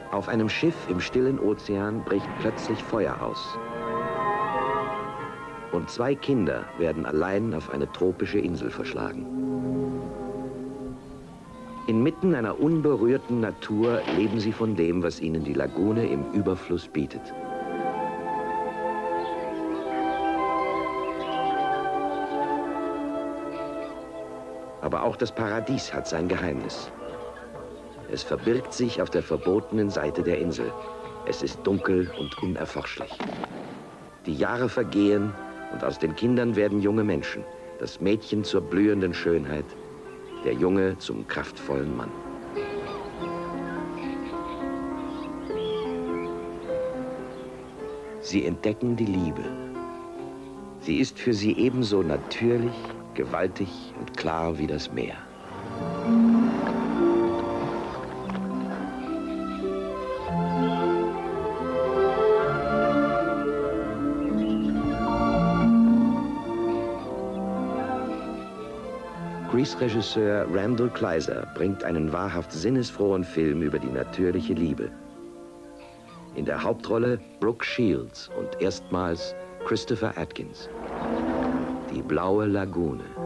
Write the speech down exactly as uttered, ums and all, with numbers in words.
Auf einem Schiff im stillen Ozean bricht plötzlich Feuer aus. Und zwei Kinder werden allein auf eine tropische Insel verschlagen. Inmitten einer unberührten Natur leben sie von dem, was ihnen die Lagune im Überfluss bietet. Aber auch das Paradies hat sein Geheimnis. Es verbirgt sich auf der verbotenen Seite der Insel. Es ist dunkel und unerforschlich. Die Jahre vergehen und aus den Kindern werden junge Menschen. Das Mädchen zur blühenden Schönheit, der Junge zum kraftvollen Mann. Sie entdecken die Liebe. Sie ist für sie ebenso natürlich, gewaltig und klar wie das Meer. Grease-Regisseur Randall Kleiser bringt einen wahrhaft sinnesfrohen Film über die natürliche Liebe. In der Hauptrolle Brooke Shields und erstmals Christopher Atkins. Die blaue Lagune.